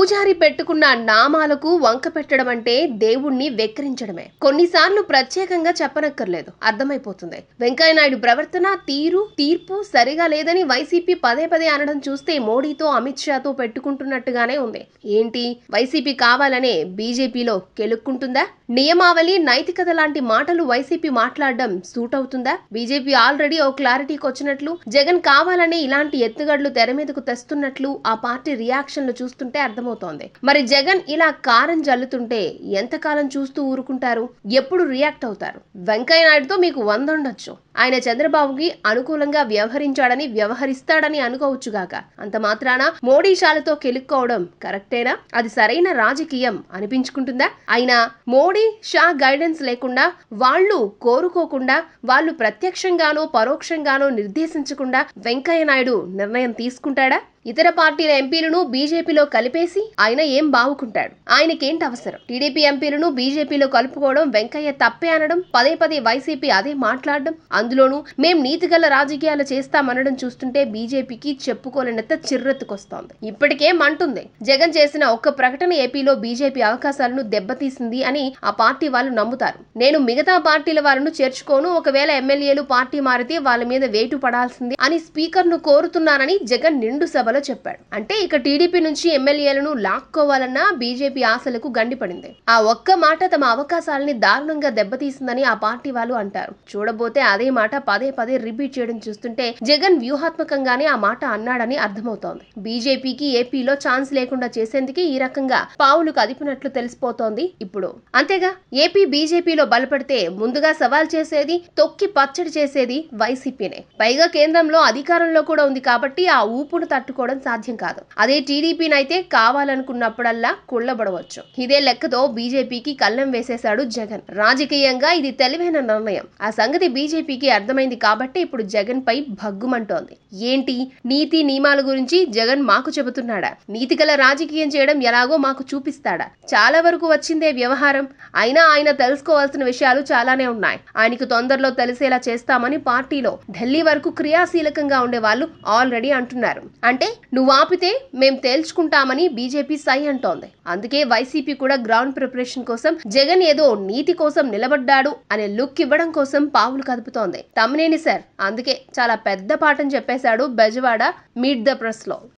పూజారి పెట్టుకున్న నామాలకు వంక పెట్టడం అంటే దేవుణ్ణి వెక్కిరించడమే. కొన్నిసార్లు ప్రత్యేకంగా చెప్పనక్కర్లేదు, అర్థమైపోతుంది. వెంకయ్యనాయుడు ప్రవర్తన, తీర్పు సరిగా లేదని వైసీపీ పదే పదే అనడం చూస్తే మోడీతో, అమిత్ షాతో పెట్టుకుంటున్నట్టుగానే ఉంది. ఏంటి, వైసీపీ కావాలనే బీజేపీలో కెలుక్కుంటుందా? నియమావళి, నైతికత లాంటి మాటలు వైసీపీ మాట్లాడడం సూట్ అవుతుందా? బీజేపీ ఆల్రెడీ ఓ క్లారిటీకి వచ్చినట్లు, జగన్ కావాలనే ఇలాంటి ఎత్తుగడలు తెర మీదకు తెస్తున్నట్లు ఆ పార్టీ రియాక్షన్లు చూస్తుంటే అర్థమవుతోంది. మరి జగన్ ఇలా కారం జల్లుతుంటే ఎంతకాలం చూస్తూ ఊరుకుంటారు? ఎప్పుడు రియాక్ట్ అవుతారు? వెంకయ్యనాయుడుతో మీకు వందొండొచ్చు, ఆయన చంద్రబాబుకి అనుకూలంగా వ్యవహరిస్తాడని అనుకోవచ్చుగాక. అంత మాత్రాన మోడీ షాలతో కెలుక్కోవడం కరెక్టేనా? అది సరైన రాజకీయం అనిపించుకుంటుందా? అయినా మోడీ షా గైడెన్స్ లేకుండా, వాళ్ళు కోరుకోకుండా, వాళ్ళు ప్రత్యక్షంగానో పరోక్షంగానో నిర్దేశించకుండా వెంకయ్యనాయుడు నిర్ణయం తీసుకుంటాడా? ఇతర పార్టీల ఎంపీలను బీజేపీలో కలిపేసి ఆయన ఏం బావుకుంటాడు? ఆయనకేంటి అవసరం? టీడీపీ ఎంపీలను బీజేపీలో కలుపుకోవడం వెంకయ్య తప్పే అనడం, పదే పదే వైసీపీ అదే మాట్లాడడం, అందులోనూ మేం నీతిగల రాజకీయాలు చేస్తామనడం చూస్తుంటే బీజేపీకి చెప్పుకోలేనంత చిర్రెత్తుకొస్తోంది. ఇప్పటికే మంటుంది. జగన్ చేసిన ఒక్క ప్రకటన ఏపీలో బీజేపీ అవకాశాలను దెబ్బతీసింది అని ఆ పార్టీ వాళ్ళు నమ్ముతారు. నేను మిగతా పార్టీల వాళ్ళను చేర్చుకోను, ఒకవేళ ఎమ్మెల్యేలు పార్టీ మారితే వాళ్ళ మీద వేటు పడాల్సింది అని స్పీకర్ ను కోరుతున్నానని జగన్ నిండు సభలో చెప్పాడు. అంటే ఇక టీడీపీ నుంచి ఎమ్మెల్యేలను లాక్కోవాలన్న బీజేపీ ఆశలకు గండిపడింది. ఆ ఒక్క మాట తమ అవకాశాలని దారుణంగా దెబ్బతీసిందని ఆ పార్టీ వాళ్ళు అంటారు. చూడబోతే అదే మాట పదే పదే రిపీట్ చేయడం చూస్తుంటే జగన్ వ్యూహాత్మకంగానే ఆ మాట అన్నాడని అర్థమవుతోంది. బీజేపీకి ఏపీలో ఛాన్స్ లేకుండా చేసేందుకే ఈ రకంగా పావులు కదిపినట్లు తెలిసిపోతోంది ఇప్పుడు. అంతేగా, ఏపీ బీజేపీలో బలపడితే ముందుగా సవాల్ చేసేది, తొక్కి పచ్చడి చేసేది వైసీపీనే. పైగా కేంద్రంలో అధికారంలో కూడా ఉంది కాబట్టి ఆ ఊపును తట్టుకోవడం సాధ్యం కాదు. అదే టీడీపీనైతే కావాలనుకున్నప్పుడల్లా కుళ్ళబడవచ్చు. ఇదే లెక్కతో బీజేపీకి కళ్ళెం వేసేశాడు జగన్. రాజకీయంగా ఇది తెలివైన నిర్ణయం. ఆ సంగతి బీజేపీకి అర్థమైంది కాబట్టి ఇప్పుడు జగన్ పై భగ్గుమంటోంది. ఏంటి, నీతి నియమాల గురించి జగన్ మాకు చెబుతున్నాడా? నీతిగల రాజకీయం చేయడం ఎలాగో మాకు చూపిస్తాడా? చాలా వరకు వచ్చిందే వ్యవహారం. అయినా ఆయన తెలుసుకోవాల్సిన విషయాలు చాలానే ఉన్నాయి. ఆయనకు తొందరలో తెలిసేలా చేస్తామని పార్టీలో ఢిల్లీ వరకు క్రియాశీలకంగా ఉండే వాళ్ళు ఆల్రెడీ అంటున్నారు. అంటే నువ్వు ఆపితే మేం తేల్చుకుంటామని బీజేపీ సై అంటోంది. అందుకే వైసీపీ కూడా గ్రౌండ్ ప్రిపరేషన్ కోసం జగన్ ఏదో నీతి కోసం నిలబడ్డాడు అనే లుక్ ఇవ్వడం కోసం పావులు కదుపుతోంది. తమ్మినేని సార్ అందుకే చాలా పెద్ద పాఠం చెప్పేశాడు బెజవాడ మీట్ ద ప్రెస్ లో.